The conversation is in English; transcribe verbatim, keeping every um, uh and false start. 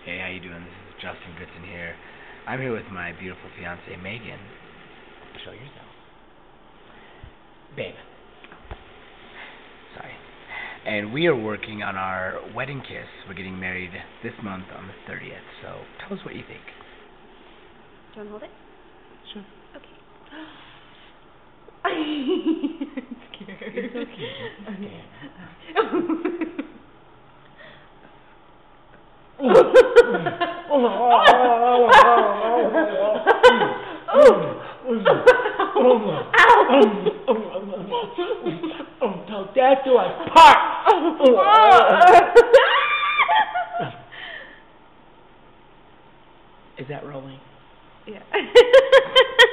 Hey, how you doing? This is Justin Goodson here. I'm here with my beautiful fiance Megan. Show yourself, babe. Sorry. And we are working on our wedding kiss. We're getting married this month on the thirtieth. So tell us what you think. Do you want to hold it? Sure. Okay. I'm scared. It's okay. Okay. Tell Dad to I part. Is that rolling? Yeah.